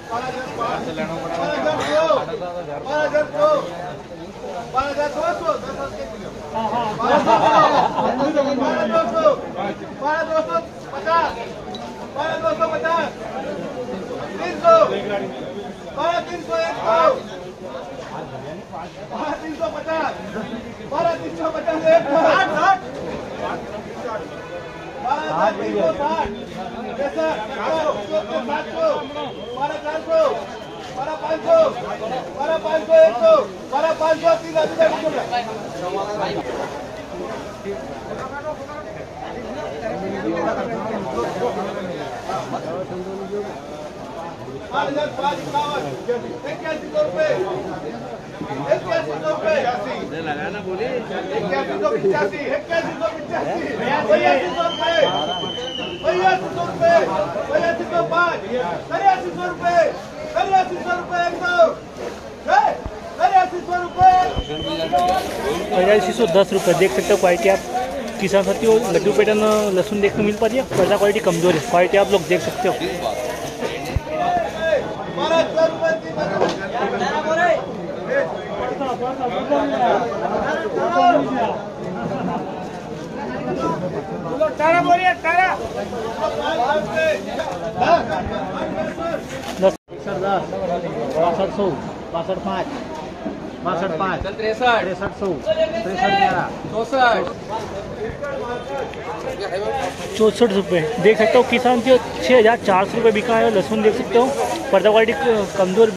लगाना बोले ₹8510 देख सकते हो क्वालिटी आप किसान साथियों। लड्डू पैटर्न लहसुन देखने मिल पा रही है, पर्दा क्वालिटी कमजोर है, क्वालिटी आप लोग देख सकते हो। ₹64 देख सकते हो किसान के ₹6400 बिका है। लहसुन देख सकते हो, पर्दा क्वालिटी कमजोर